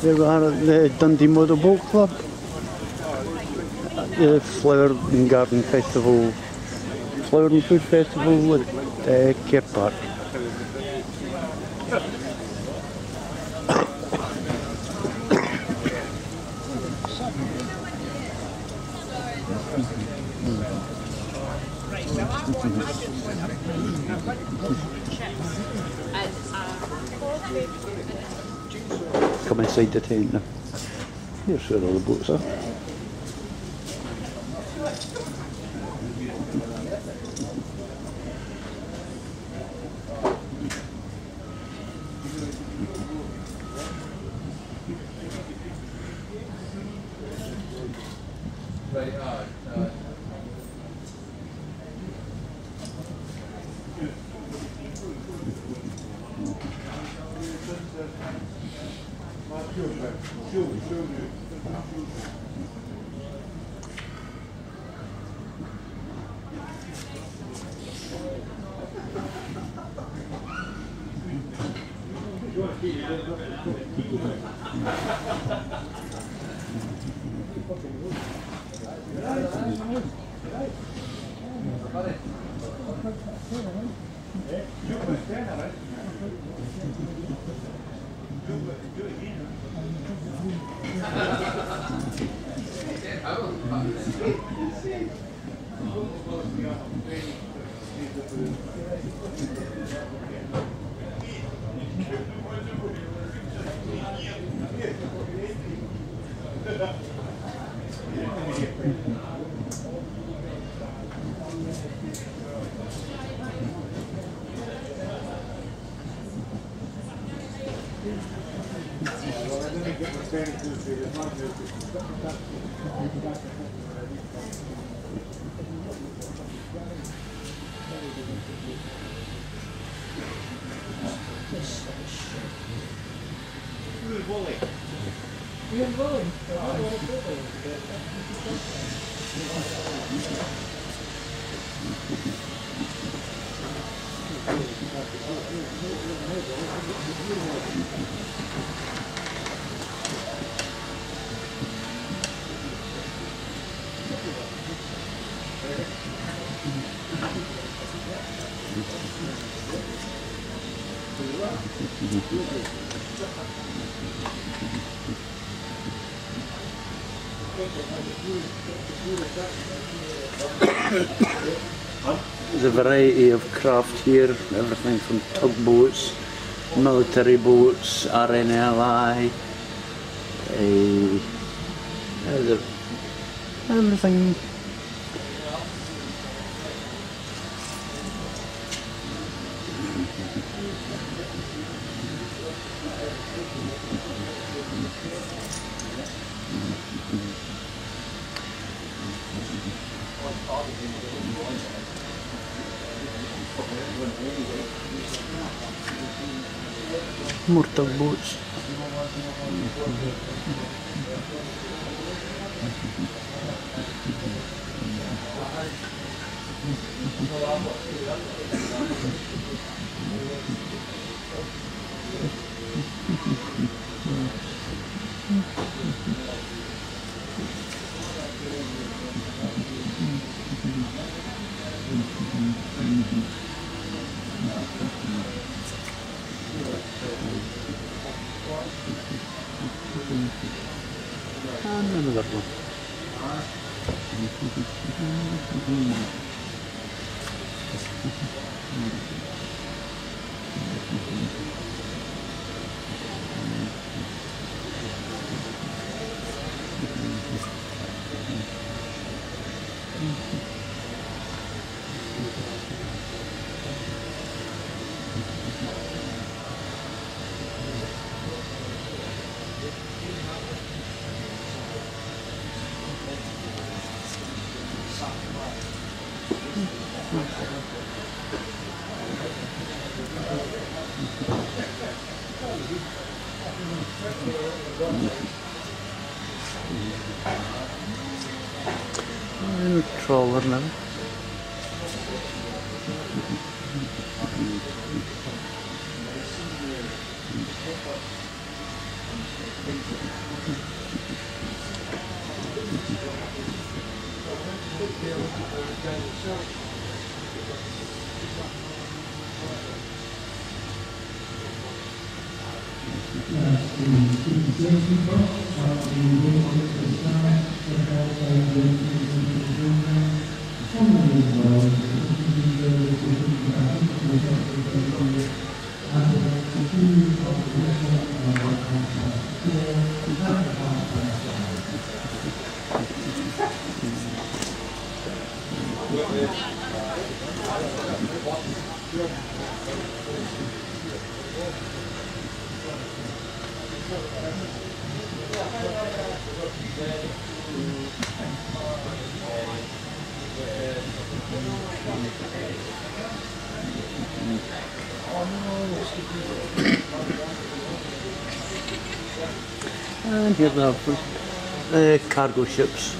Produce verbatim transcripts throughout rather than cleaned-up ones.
Here we are at the Dundee Model Boat Club, at the Flower and Garden Festival, Flower and Food Festival at uh, Care Park. Come inside the tent now. Here's where all the boats are. Right, uh, uh, There's a variety of craft here, everything from tugboats, military boats, R N L I, uh, everything. More tugboats. And another one. And trawler now. And here we have uh, cargo ships.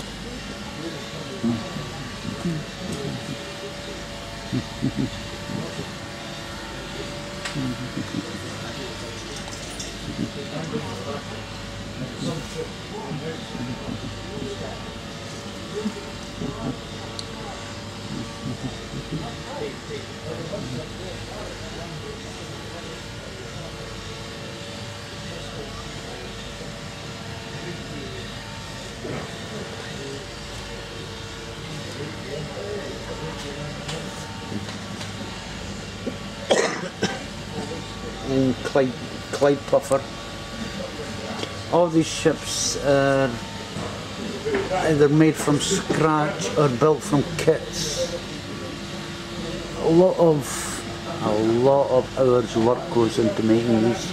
And Clyde, Clyde Puffer. All these ships are either made from scratch or built from kits. A lot of a lot of hours work goes into making these.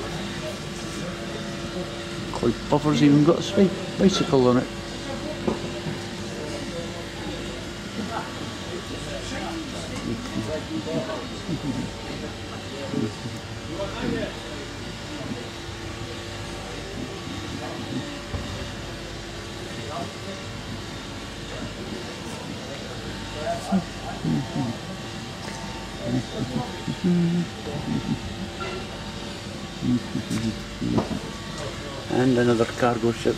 Clyde Puffer's even got a bicycle on it. And another cargo ship.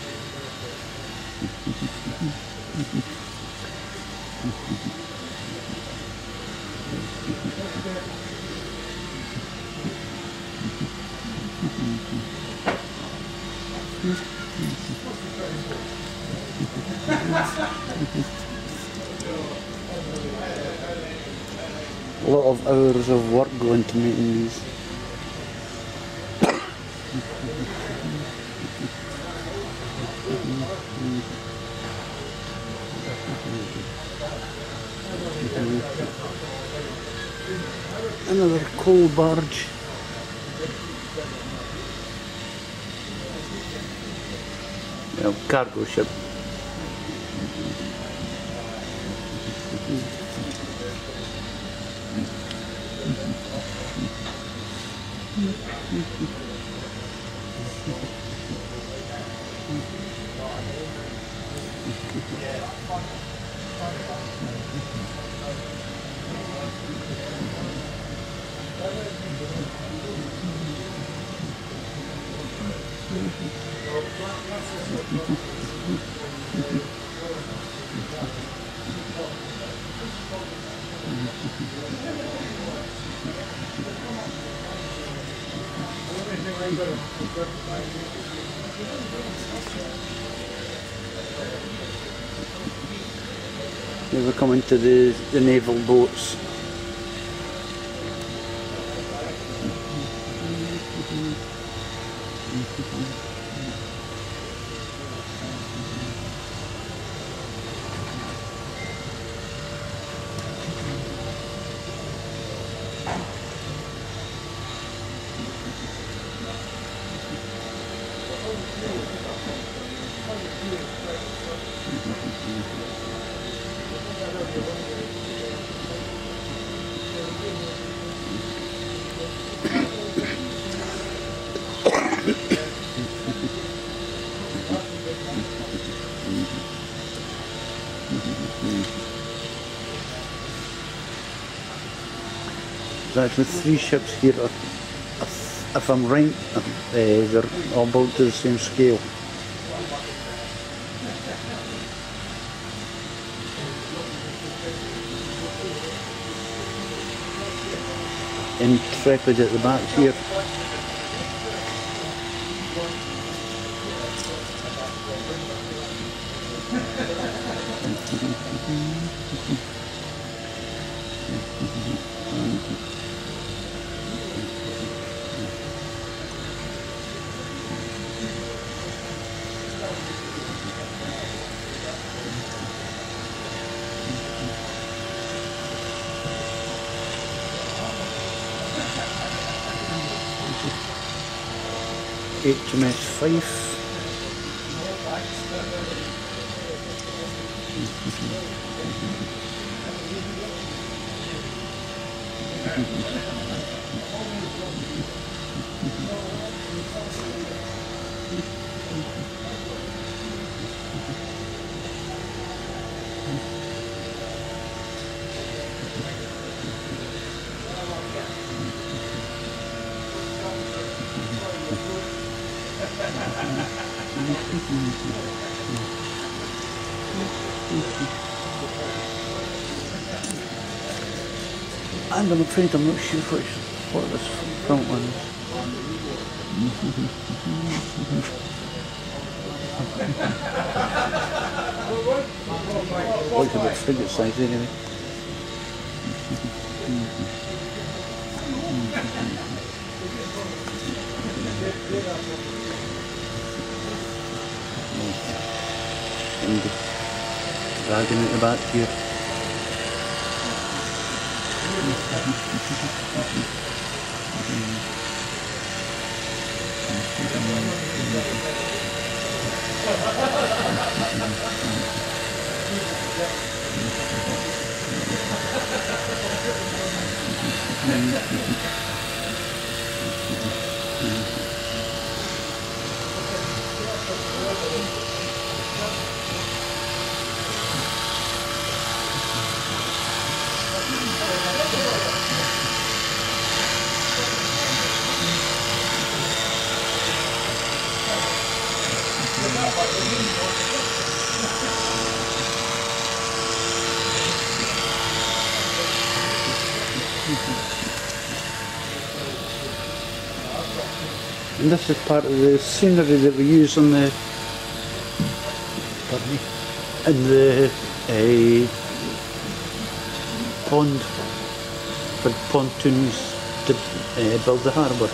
A lot of hours of work go into making these. Another coal barge. Yeah, cargo ship. Here we're coming to the, the naval boats. There's actually three ships here, or if I'm right, uh, they're all about to the same scale. Intrepid at the back here. H M S Fife. And I'm afraid I'm not sure which, what this front one is. Looks a bit frigate size anyway. And dragging at the back here. And this is part of the scenery that we use on the, pardon me, in the uh, pond for pontoons to uh, build the harbour.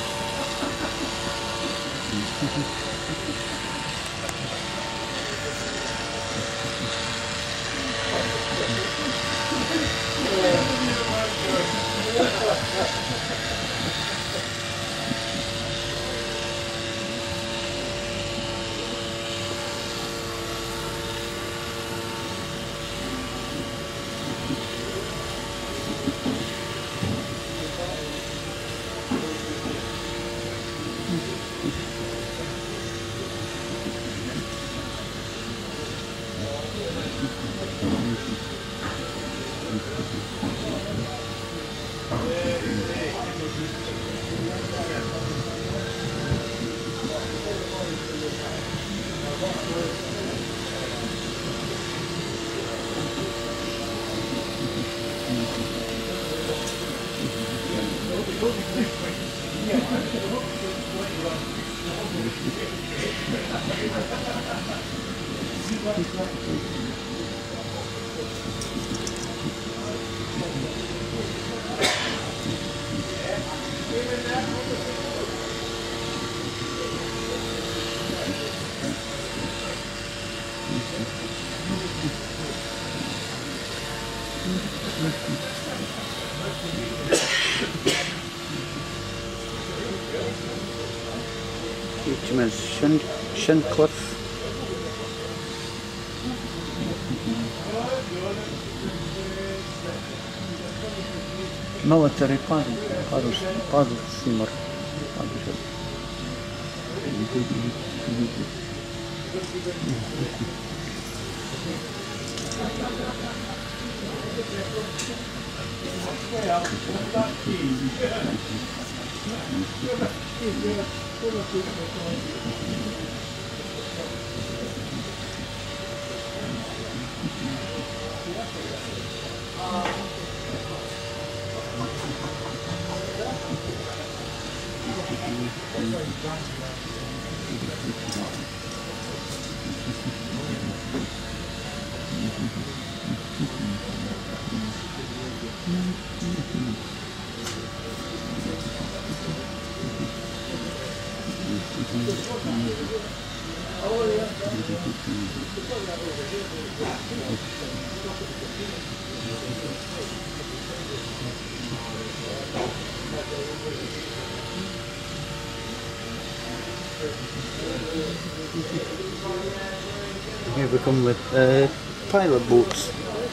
H M S Shin, Shincliffe. Military paddle, paddle, paddle steamer. Here we come with uh, pilot boats.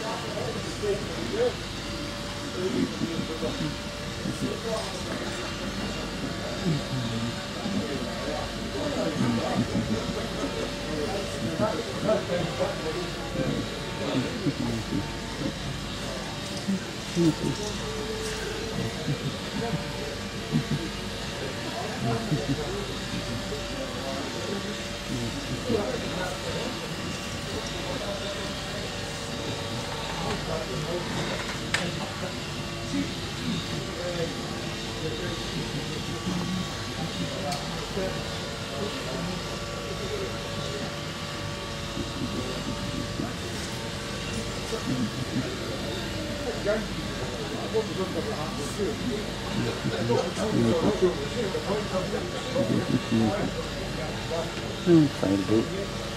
Mm, fine boat.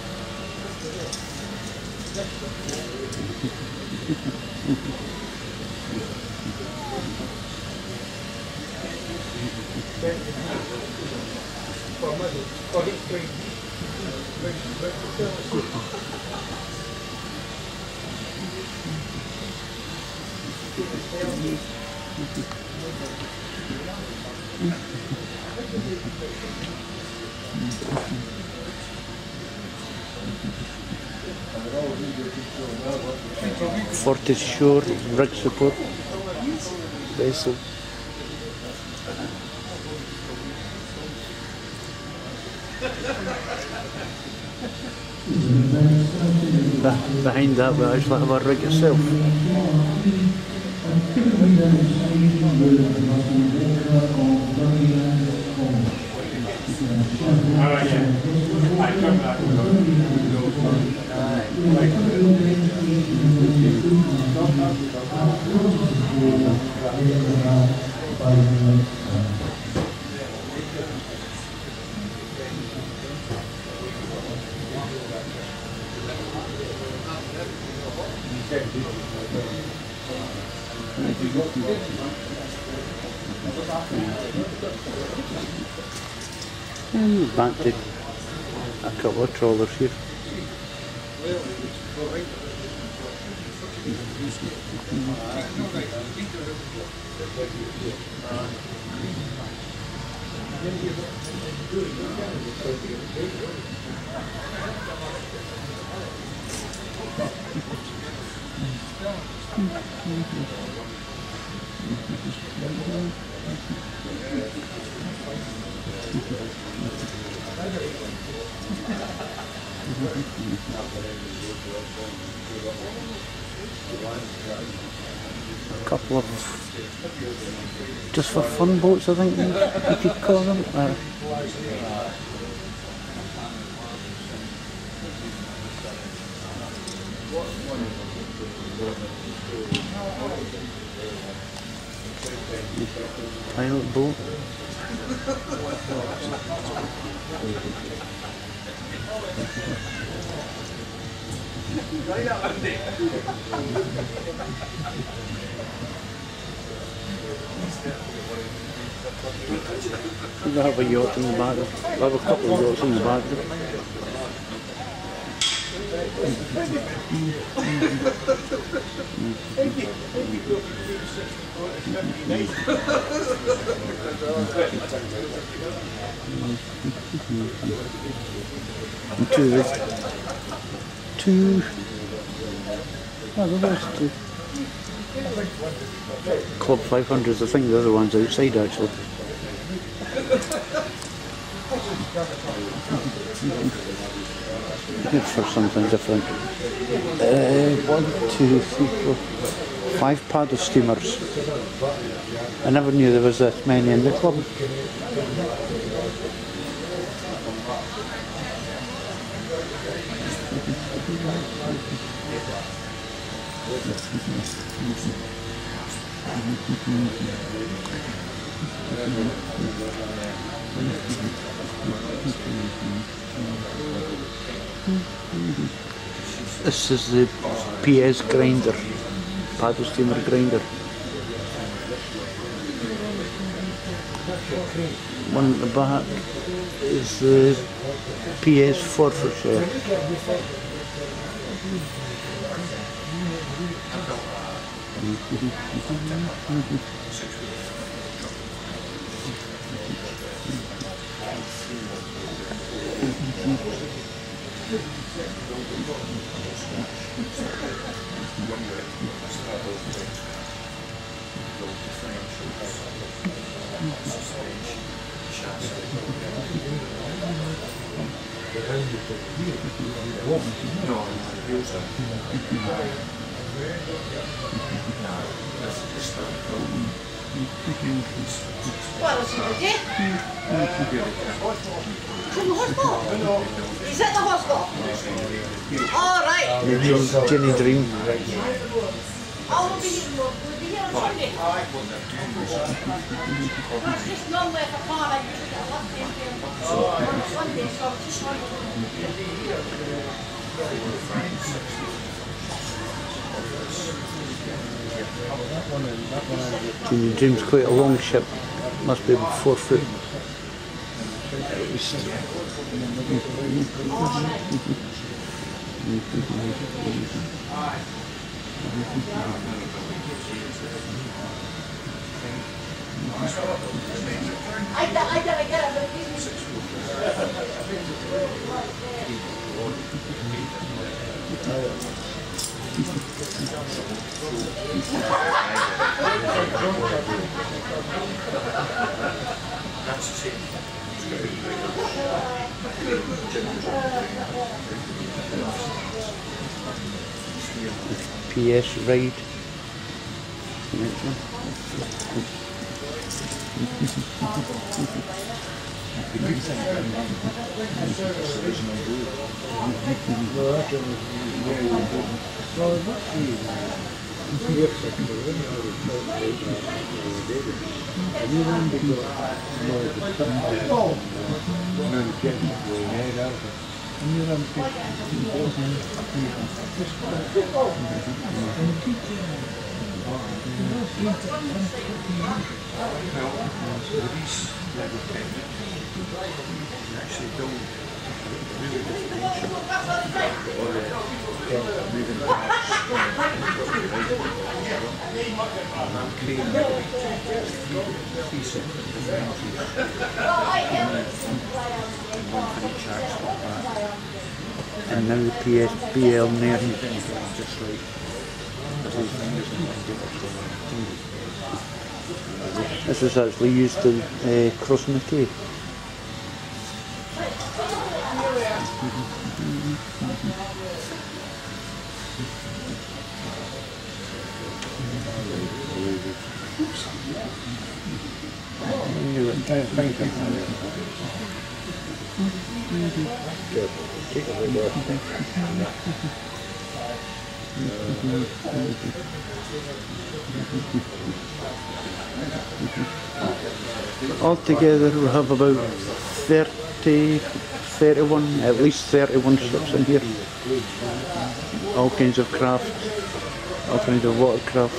Fort is shore, rig support vessel. Be behind that we actually have a rig itself. And back to a couple of trawlers here. A couple of just for fun boats, I think you, you could call them. Uh, pilot boat. We'll have a yacht in the back. We'll have a couple of yachts in the back. And two, two, oh, there's two. Club five hundreds, I think the other one's outside actually. Good for something different. Uh, one, two, three, four, five paddle steamers. I never knew there was this many in the club. This is the P S grinder, paddle steamer grinder. One at the back is the P S Forfeiture. What was he with you? From the hospital? He's at the hospital? All right. Jenny, Jenny Dream. Oh, we'll be here, we'll be here on Sunday. That's just normally if I can't, I usually get a lift in here on Sunday, so I'm just Jenny Dream's quite a long ship. Must be about four foot. At least. I I gotta get it, but P S ride. And now the P S B L near. This is actually used in uh, crossing the quay. Altogether we have about thirty, thirty-one, at least thirty-one ships in here. All kinds of craft, all kinds of watercraft.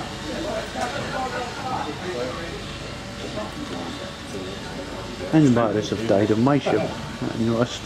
And the batteries have died on my ship, I noticed.